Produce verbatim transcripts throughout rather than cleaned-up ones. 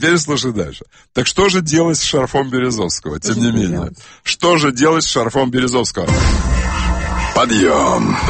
теперь слушай дальше. Так что же делать с шарфом Березовского, тем не менее? Что же делать с шарфом Березовского? Подъем!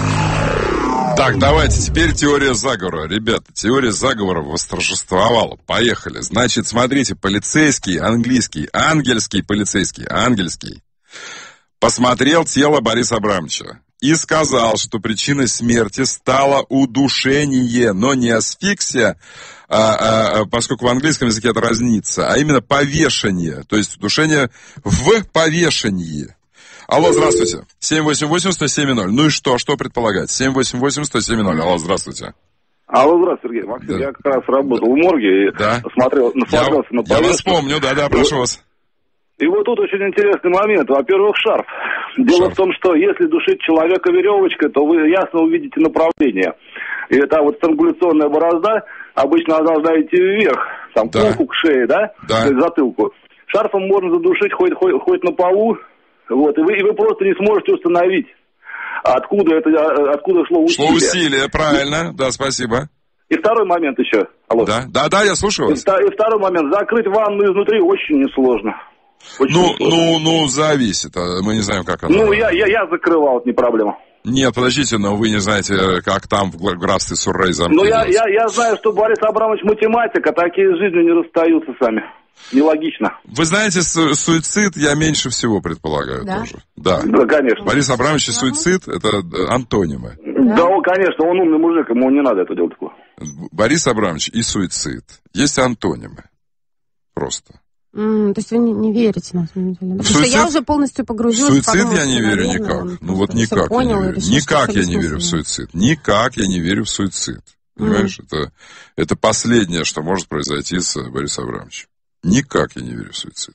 Так, давайте, теперь теория заговора. Ребята, теория заговора восторжествовала. Поехали. Значит, смотрите, полицейский, английский, ангельский полицейский, ангельский, посмотрел тело Бориса Абрамовича и сказал, что причиной смерти стало удушение, но не асфиксия, а, а, поскольку в английском языке это разнится, а именно повешение, то есть удушение в повешении. Алло, здравствуйте. семь восемь восемь сто семь ноль. Ну и что? Что предполагать? семь восемь восемь сто семь ноль. Алло, здравствуйте. Алло, здравствуйте, Сергей. Максим, да. Я как раз работал в морге и да. смотрел, насмотрелся я, на повестку. Я вас помню, да-да, прошу вас. И вот тут очень интересный момент. Во-первых, шарф. Дело шарф. в том, что если душить человека веревочкой, то вы ясно увидите направление. И это вот странгуляционная борозда, обычно она должна идти вверх, там, да. к уху, к шее, да? Да. То есть затылку. Шарфом можно задушить хоть, хоть, хоть на полу, вот, и вы, и вы просто не сможете установить, откуда это, откуда шло усилие. Шло усилие, правильно, да, спасибо. И второй момент еще. Алло. Да, да, да, я слушаю вас. И, и второй момент. Закрыть ванну изнутри очень несложно. Очень ну, несложно. ну, ну, зависит. Мы не знаем, как оно. Ну, я, я, я закрывал, это не проблема. Нет, подождите, но вы не знаете, как там в графстве Суррей замки. Ну, я, я, я знаю, что Борис Абрамович математик, а такие с жизнью не расстаются сами. Нелогично. Вы знаете, су- суицид я меньше всего предполагаю да? тоже. Да. Да, конечно. Борис Абрамович и суицид — это антонимы. Да, да он, конечно, он умный мужик, ему не надо это делать такое. Борис Абрамович и суицид. Есть антонимы. Просто. Mm, то есть вы не, не верите, на самом деле? Потому суицид, что я уже полностью погрузилась. В суицид подумала, я не верю наверное, никак. Ну вот никак я не верю. Никак я не верю в суицид. Никак я не верю в суицид. Понимаешь, mm. это, это последнее, что может произойти с Борисом Абрамовичем. Никак я не верю в суицид.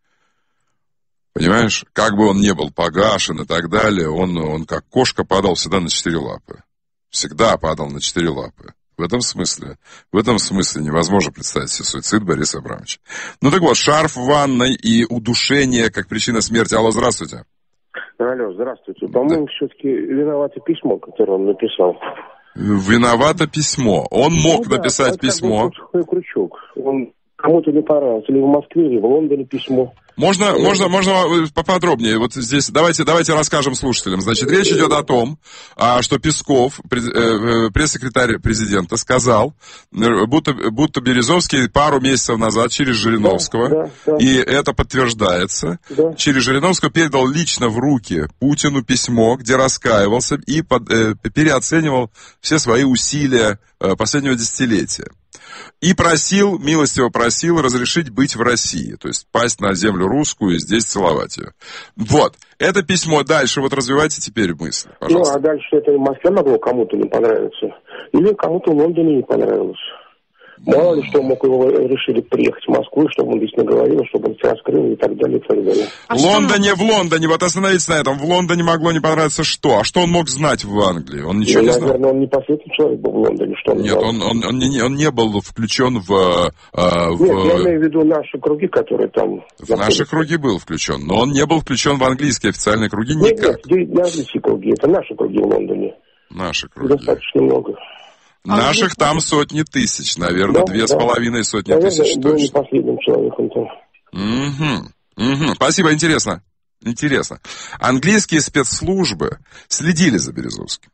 Понимаешь, как бы он ни был погашен и так далее, он, он как кошка падал всегда на четыре лапы. Всегда падал на четыре лапы. В этом смысле, в этом смысле невозможно представить себе суицид Бориса Абрамовича. Ну так вот, шарф в ванной и удушение как причина смерти. Алло, здравствуйте. Алло, здравствуйте. По-моему, да. все-таки виновато письмо, которое он написал. Виновато письмо. Он мог ну, написать да, письмо. Это крючок. Он кому-то не понравился. Или в Москве, или в Лондоне письмо. Можно, можно, можно поподробнее. Вот здесь давайте, давайте расскажем слушателям. Значит, речь идет о том, что Песков, пресс-секретарь президента, сказал, будто, будто Березовский пару месяцев назад через Жириновского, да, да, да. и это подтверждается, да. через Жириновского передал лично в руки Путину письмо, где раскаивался и под, э, переоценивал все свои усилия э, последнего десятилетия. И просил, милостиво просил разрешить быть в России, то есть пасть на землю русскую и здесь целовать ее. Вот, это письмо. Дальше вот развивайте теперь мысль, пожалуйста. Ну, а дальше это в Москве могло кому-то не понравиться. Или кому-то в Лондоне не понравилось. Мало ли что, мог его решили приехать в Москву, чтобы он здесь наговорил, чтобы он все раскрыл и так далее, и так далее. А в Лондоне, в Лондоне, вот остановитесь на этом, в Лондоне могло не понравиться что? А что он мог знать в Англии? Он ничего ну, не знал? Наверное, он непосредственно человек был в Лондоне. Что он Нет, он, он, он, не, он не был включен в... А, в... Нет, я имею в виду наши круги, которые там... В наши круги был включен, но он не был включен в английские официальные круги никак. Нет, нет, не английские круги, это наши круги в Лондоне. Наши круги. Достаточно много. Наших а там сотни тысяч, наверное, да, две да. с половиной сотни наверное, тысяч был точно. Не последним человеком там. Угу, угу. Спасибо, интересно. Интересно. Английские спецслужбы следили за Березовским.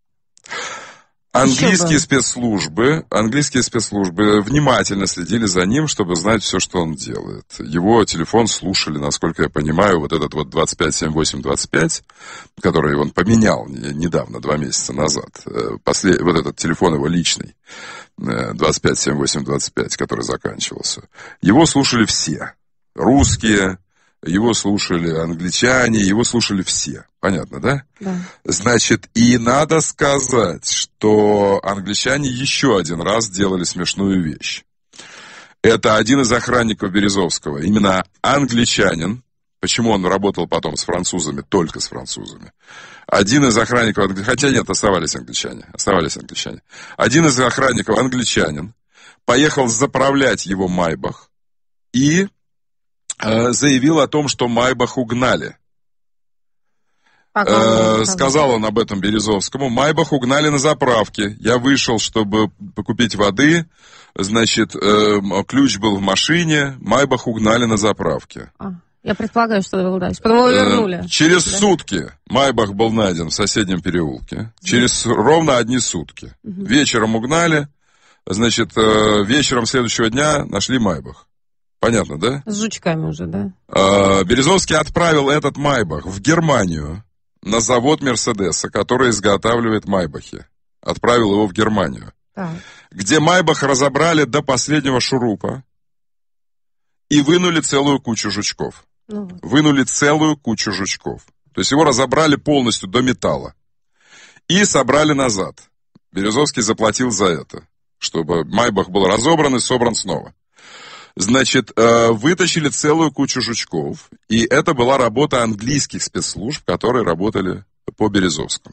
Английские спецслужбы, английские спецслужбы внимательно следили за ним, чтобы знать все, что он делает. Его телефон слушали, насколько я понимаю, вот этот вот двадцать пять семь восемь двадцать пять, который он поменял недавно, два месяца назад. Послед... Вот этот телефон его личный, двадцать пять семь восемь двадцать пять, который заканчивался. Его слушали все. Русские, его слушали англичане, его слушали все. Понятно, да? Да. Значит, и надо сказать, что англичане еще один раз делали смешную вещь. Это один из охранников Березовского, именно англичанин. Почему он работал потом с французами, только с французами? Один из охранников, хотя нет, оставались англичане, оставались англичане. Один из охранников, англичанин, поехал заправлять его Майбах и э, заявил о том, что Майбах угнали. Э, сказал он об этом Березовскому. Майбах угнали на заправке. Я вышел, чтобы покупить воды. Значит, э, ключ был в машине, Майбах угнали на заправке. А, я предполагаю, что было дальше. Потом его вернули. Э, через да? сутки Майбах был найден в соседнем переулке. Через ровно одни сутки. Угу. Вечером угнали. Значит, э, вечером следующего дня нашли Майбах. Понятно, да? С жучками уже, да? Э, Березовский отправил этот Майбах в Германию на завод Мерседеса, который изготавливает Майбахи. Отправил его в Германию. Так. Где Майбах разобрали до последнего шурупа и вынули целую кучу жучков. Ну вот. Вынули целую кучу жучков. То есть его разобрали полностью до металла. И собрали назад. Березовский заплатил за это, чтобы Майбах был разобран и собран снова. Значит, вытащили целую кучу жучков. И это была работа английских спецслужб, которые работали по Березовскому.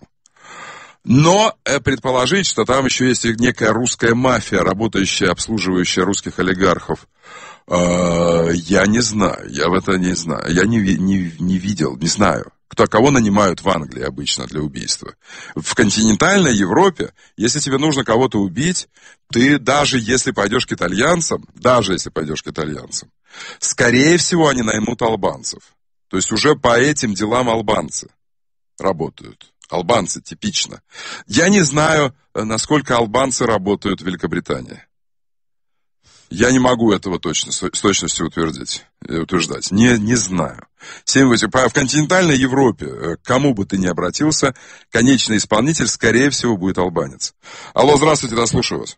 Но предположить, что там еще есть некая русская мафия, работающая, обслуживающая русских олигархов, э, я не знаю, я в это не знаю, я не, не, не видел, не знаю, кто, кого нанимают в Англии обычно для убийства. В континентальной Европе, если тебе нужно кого-то убить, ты даже если пойдешь к итальянцам, даже если пойдешь к итальянцам, скорее всего они наймут албанцев. То есть уже по этим делам албанцы работают. Албанцы типично. Я не знаю, насколько албанцы работают в Великобритании. Я не могу этого точно, с точностью утвердить, утверждать. Не, не знаю. В континентальной Европе, к кому бы ты ни обратился, конечный исполнитель, скорее всего, будет албанец. Алло, здравствуйте, да, слушаю вас.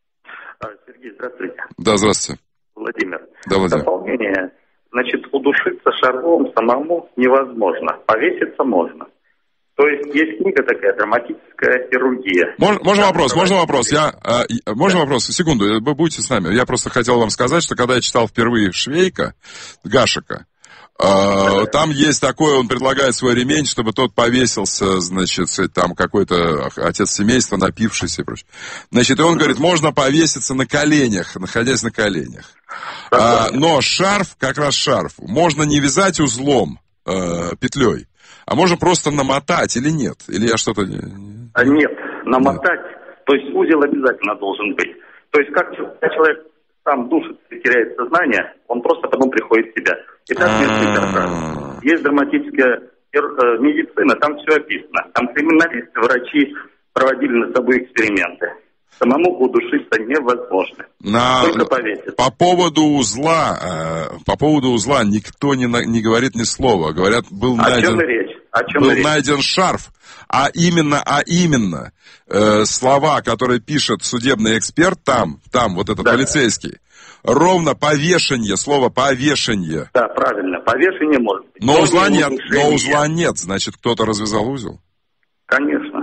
Сергей, здравствуйте. Да, здравствуйте. Владимир. Да, Владимир. Дополнение. Значит, удушиться шарфом самому невозможно. Повеситься можно. То есть есть книга такая, драматическая хирургия. Можно, можно вопрос, можно вопрос? Я, а, можно да. вопрос? Секунду, будьте с нами. Я просто хотел вам сказать, что когда я читал впервые Швейка, Гашека, а, да. там есть такое, он предлагает свой ремень, чтобы тот повесился, значит, там какой-то отец семейства, напившийся и прочее. Значит, и он говорит, можно повеситься на коленях, находясь на коленях. А, но шарф, как раз шарф, можно не вязать узлом, э, петлей, а можно просто намотать или нет? Или я что-то... Нет, намотать. Нет. То есть узел обязательно должен быть. То есть как человек сам душит и теряет сознание, он просто потом приходит в себя. И так несколько раз. Есть драматическая медицина, там все описано. Там криминалисты, врачи проводили над собой эксперименты. Самому удушиться невозможно. На... Только повеситься. По поводу узла, э, по поводу узла никто не, на... не говорит ни слова. Говорят, был О найден... чем речь? О чем был речь? найден шарф, а именно, а именно э, слова, которые пишет судебный эксперт там, там вот этот да. полицейский, ровно повешение, слово повешение. Да, правильно, повешение может быть. Но узла нет, но узла нет, значит, кто-то развязал узел? Конечно,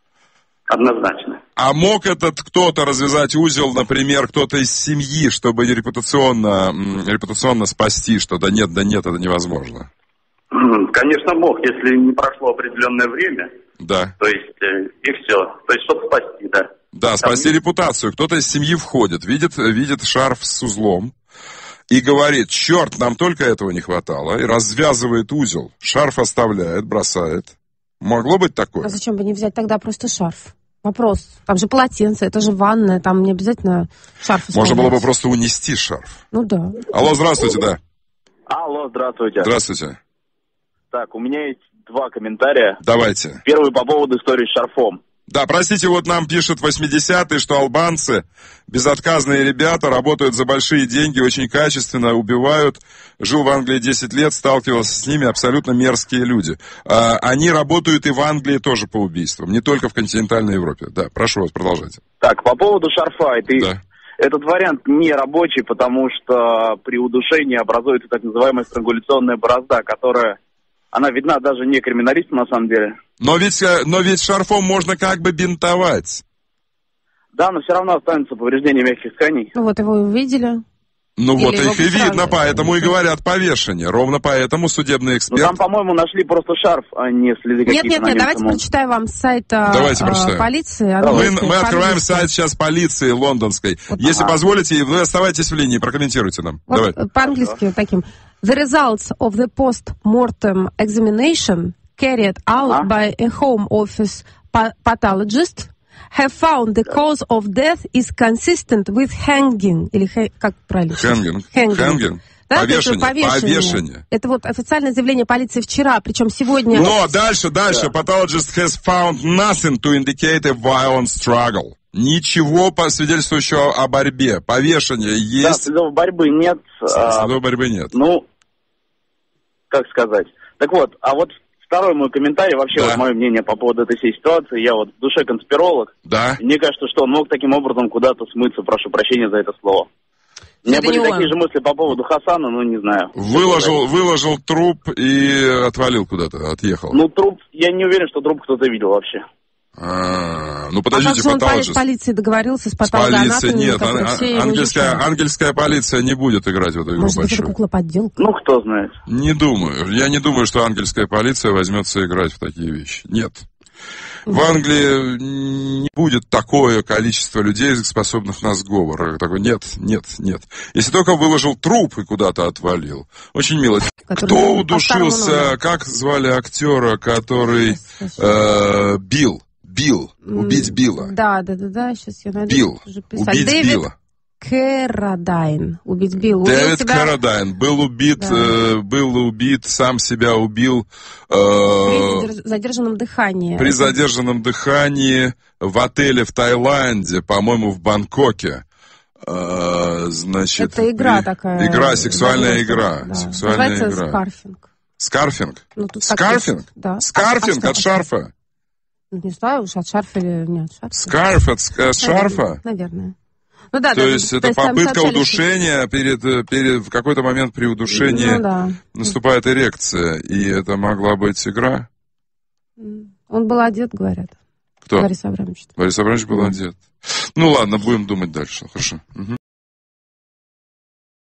однозначно. А мог этот кто-то развязать узел, например, кто-то из семьи, чтобы репутационно, репутационно спасти, что да нет, да нет, это невозможно? Конечно, мог, если не прошло определенное время. Да. То есть, э, и все. То есть, чтобы спасти, да. Да, Там спасти есть... репутацию. Кто-то из семьи входит, видит, видит шарф с узлом и говорит, черт, нам только этого не хватало, и развязывает узел. Шарф оставляет, бросает. Могло быть такое? А зачем бы не взять тогда просто шарф? Вопрос. Там же полотенце, это же ванная, там не обязательно шарф оставлять. Можно было бы просто унести шарф. Ну да. Алло, здравствуйте, да. Алло, здравствуйте. Здравствуйте. Так, у меня есть два комментария. Давайте. Первый по поводу истории с шарфом. Да, простите, вот нам пишут восьмидесятые, что албанцы, безотказные ребята, работают за большие деньги, очень качественно, убивают. Жил в Англии десять лет, сталкивался с ними, абсолютно мерзкие люди. А, они работают и в Англии тоже по убийствам, не только в континентальной Европе. Да, прошу вас, продолжайте. Так, по поводу шарфа. Это, да. Этот вариант не рабочий, потому что при удушении образуется так называемая странгуляционная борозда, которая... Она видна даже не криминалистам, на самом деле. Но ведь, но ведь шарфом можно как бы бинтовать. Да, но все равно останется повреждение мягких тканей. Ну вот его увидели. Ну Или вот их и сразу... видно, поэтому и говорят повешение. Ровно поэтому судебный эксперт... Ну там, по-моему, нашли просто шарф, а не следы какие-то. Нет, нет, нет, давайте прочитаю вам с сайта давайте э, полиции. Мы, мы открываем сайт сейчас полиции лондонской. Вот, Если ага. позволите, вы оставайтесь в линии, прокомментируйте нам. Вот по-английски таким. The results of the post-mortem examination carried out uh-huh. by a Home Office pathologist have found the cause of death is consistent with hanging. Или хэ, как правильно? Hanging. Hanging. Hanging. Да, повешение, повешение. повешение. Это вот официальное заявление полиции вчера, причем сегодня... Но дальше, дальше. Да. Pathologist has found nothing to indicate a violent struggle. Ничего свидетельствующего о борьбе. Повешение есть. Да, следов борьбы нет. Следов борьбы нет. Ну, как сказать. Так вот, а вот второй мой комментарий, вообще да. вот мое мнение по поводу этой всей ситуации. Я вот в душе конспиролог. Да. Мне кажется, что он мог таким образом куда-то смыться. Прошу прощения за это слово. У меня были такие же мысли по поводу Хасана, но не знаю. Выложил, выложил труп и отвалил куда-то, отъехал. Ну, труп, я не уверен, что труп кто-то видел вообще. А, ну, подождите, а как же он с полицией договорился, с патологоанатомом? С полицией нет, ан- ангельская, ангельская полиция не будет играть в эту игру. Может быть, это кукла-подделка? Ну, кто знает. Не думаю. Я не думаю, что ангельская полиция возьмется играть в такие вещи. Нет. В Англии не будет такое количество людей, способных на сговор. Такой, нет, нет, нет. Если только выложил труп и куда-то отвалил. Очень мило. Который Кто удушился, как звали актера, который э, Билл? Билл. Убить Билла. Да, да, да, да. Сейчас я найду. Билл. Убить Дэвид Билла. Кэррадайн. Убить Билла. Дэвид себя... Кэррадайн был убит, да. э, был убит, сам себя убил. Э, при задержанном дыхании. При задержанном дыхании в отеле в Таиланде, по-моему, в Бангкоке. Э, значит, это игра при... такая. Игра, сексуальная игра. Да. Сексуальная Называется игра. скарфинг. Скарфинг? Ну, скарфинг? Да. Скарфинг а, а от шарфа? Не знаю уж, от шарфа или нет. Скарф от, от шарфа? Наверное. Ну, да, то да, есть да, это то попытка есть, удушения, перед, перед, в какой-то момент при удушении ну, да. наступает эрекция, и это могла быть игра? Он был одет, говорят. Кто? Борис Абрамович. Борис Абрамович был да. одет. Ну ладно, будем думать дальше. Хорошо. Угу.